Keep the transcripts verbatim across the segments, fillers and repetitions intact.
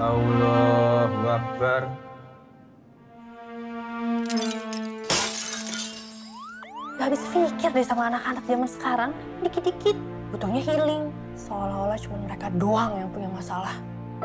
Allahu Akbar. Gak habis pikir deh sama anak-anak zaman sekarang. Dikit-dikit butuhnya healing. Seolah-olah cuma mereka doang yang punya masalah.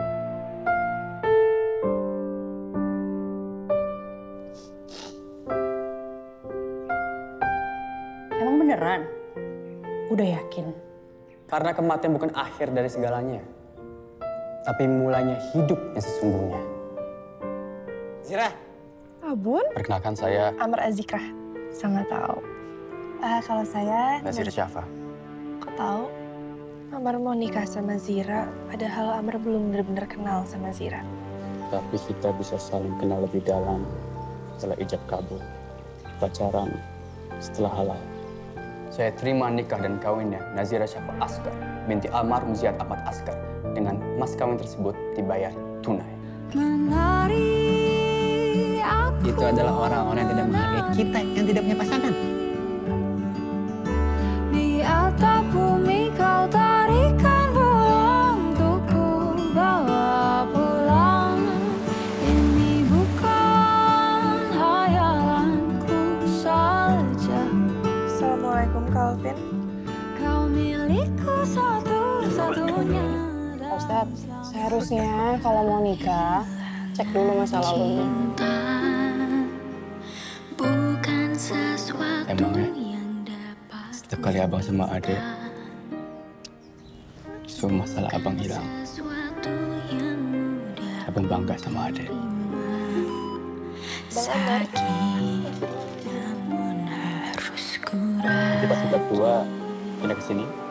Emang beneran? Udah yakin? Karena kematian bukan akhir dari segalanya, tapi mulainya hidup yang sesungguhnya. Zira. Abun? Perkenalkan saya Amr Azikrah. Sama tahu. Uh, kalau saya... Nazir Syafa. Kok tahu? Amr mau nikah sama Zira, padahal Amr belum benar-benar kenal sama Zira. Tapi kita bisa saling kenal lebih dalam setelah ijab kabul. Pacaran setelah halal. Saya terima nikah dan kawinnya Nazira Syafa Askar binti almarhum Ziyad Ahmad Askar dengan mas kawin tersebut dibayar tunai. Itu adalah orang-orang yang tidak menghargai kita yang tidak punya pasangan. Di atap bumi kau tarikan pulang untuk ku bawa pulang. Ini bukan hayalanku saja. Assalamualaikum, Calvin. Kau milikku satu-satunya. Ustaz, seharusnya kalau mau nikah, cek dulu masa lalunya. Emangnya setiap kali abang sama adek, semua masalah abang hilang. Abang bangga sama adek. Nanti pas udah tua, pindah ke sini.